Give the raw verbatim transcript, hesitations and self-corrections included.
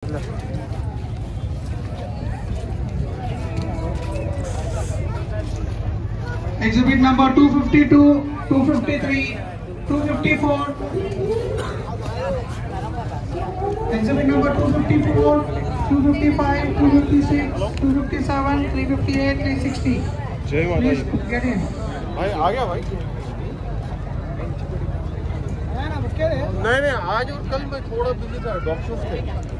Exhibit number two fifty-two, two fifty-three, two fifty-four. Exhibit number two fifty-four, two fifty-five, two fifty-six, two fifty-seven, three fifty-eight, three sixty. Please get in. भाई आ गया भाई। नहीं नहीं आज और कल मैं थोड़ा बिजी था डॉक्टर्स के।